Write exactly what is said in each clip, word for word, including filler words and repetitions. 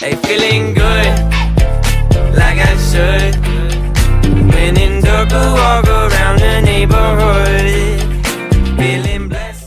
Hey, feeling good, like I should. When in dark, I walk around the neighborhood, feeling blessed.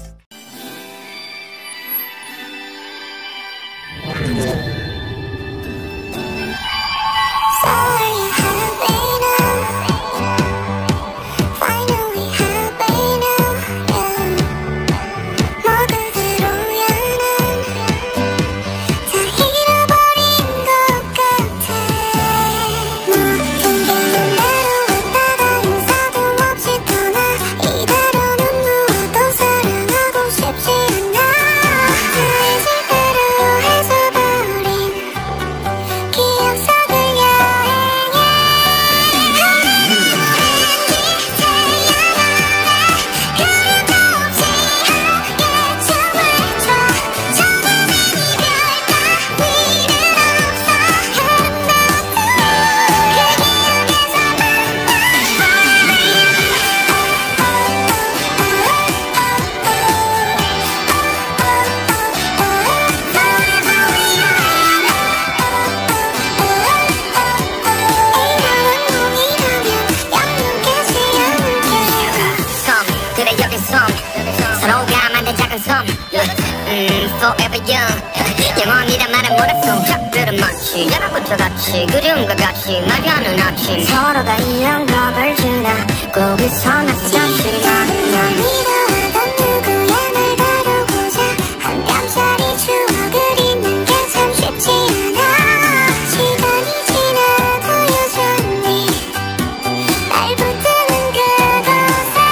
서로가 만든 작은 섬 음, forever young 영원이란 말은 몰랐어 작별은 마치 연합부터 같이 그리움과 같이 말하는 아침 서로가 이런 겁을 주나 거기서 나서 잠시 나는 믿어하던 누구의 말 다루고자 한 뼘짜리 추억을 잊는 게 참 쉽지 않아 시간이 지나도 여전히 날 붙드는 그곳에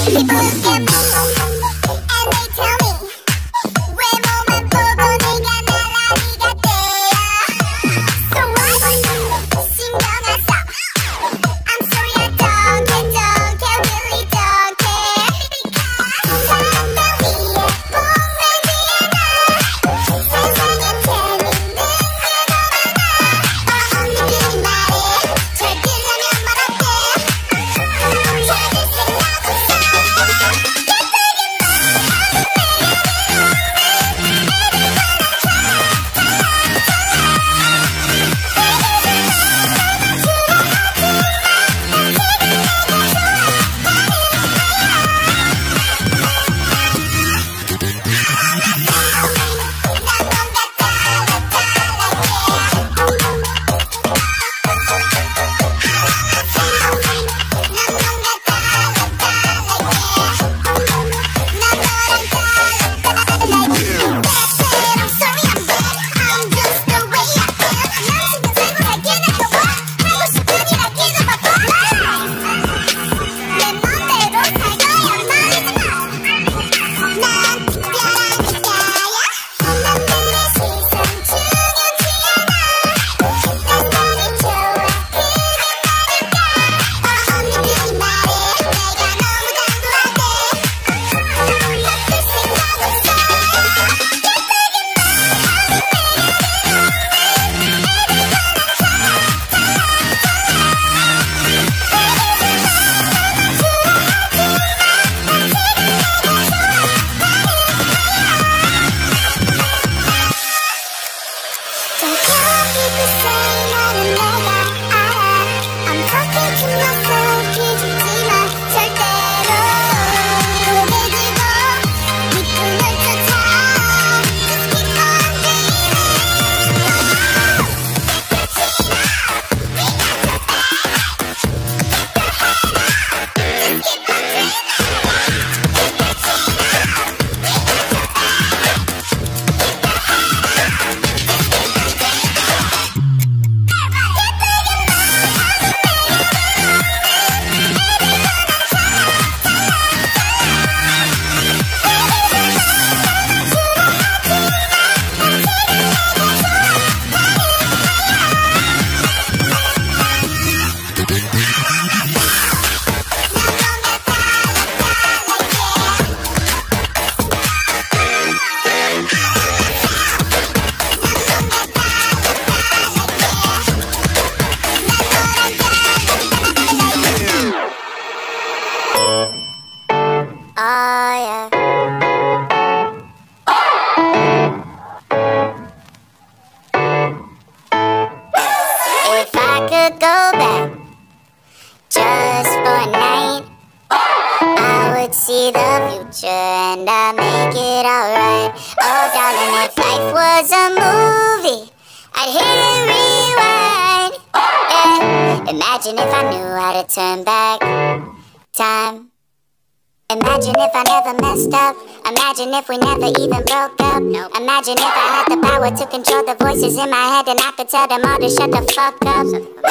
see the future and I make it alright. Oh darling, if life was a movie, I'd hit and rewind. Yeah. Imagine if I knew how to turn back time. Imagine if I never messed up. Imagine if we never even broke up. Nope. Imagine if I had the power to control the voices in my head and I could tell them all to shut the fuck up.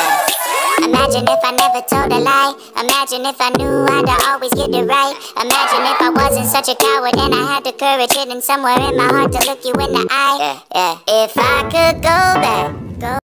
Imagine if I never told a lie. Imagine if I knew how to always get it right. Imagine if I wasn't such a coward and I had the courage hidden somewhere in my heart to look you in the eye. Yeah, yeah. If I could go back, go